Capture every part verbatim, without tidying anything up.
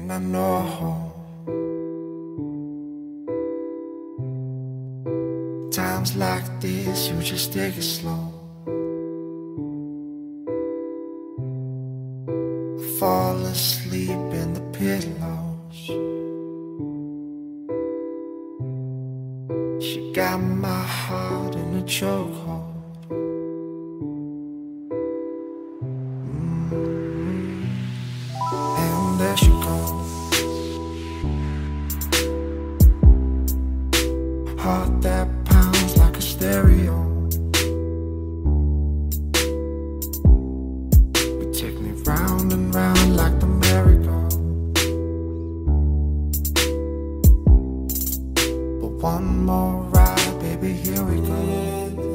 And I know times like this, you just take it slow. I fall asleep in the pillows. She got my heart in a chokehold. Mm-hmm. And there she goes, heart that pounds like a stereo. You take me round and round like the merry-go. But one more ride, baby, here we go.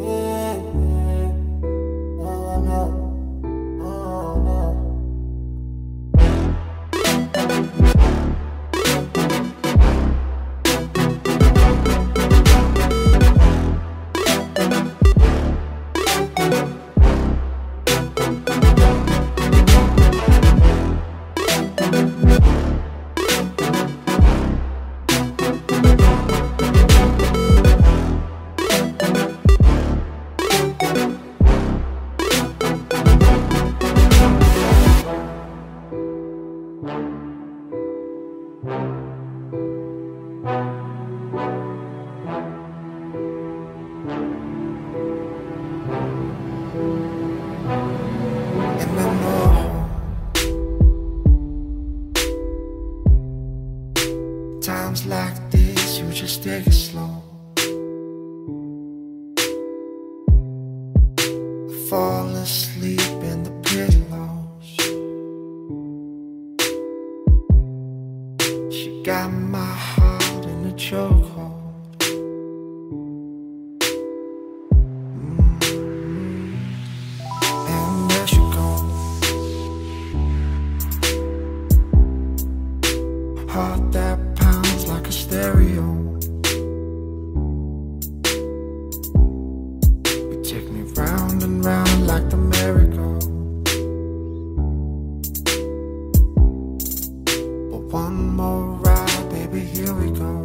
Times like this, you just take it slow. I fall asleep in the pillows. She got my heart in a chokehold. Mm-hmm. And there she goes, heart that like a stereo. You take me round and round like the merry-go. But one more ride, baby, here we go.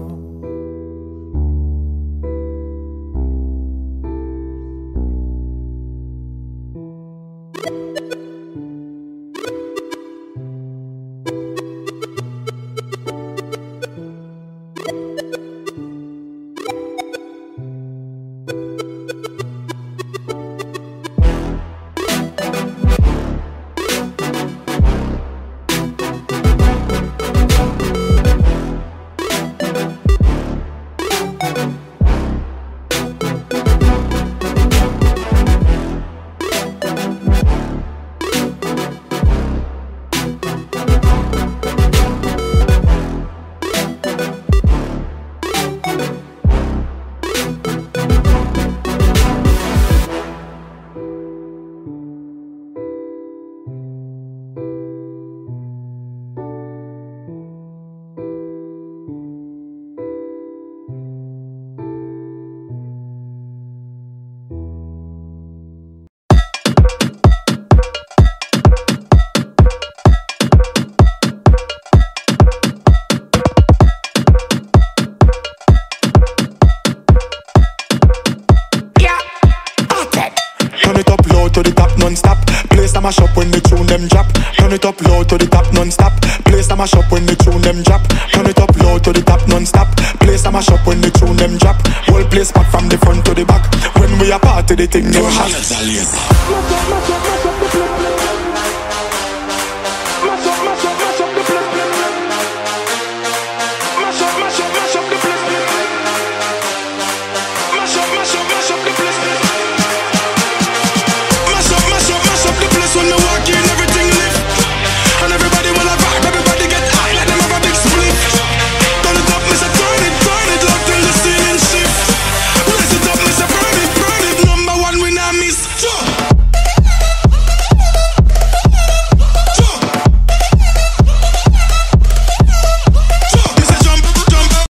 To the top non-stop, place them a shop when the tune them drop. Turn it up low to the top non-stop, place them a shop when the tune them drop. Turn it up low to the top non-stop, place them a shop when the tune them drop. Whole place back from the front to the back. When we a party, the thing them hot. When the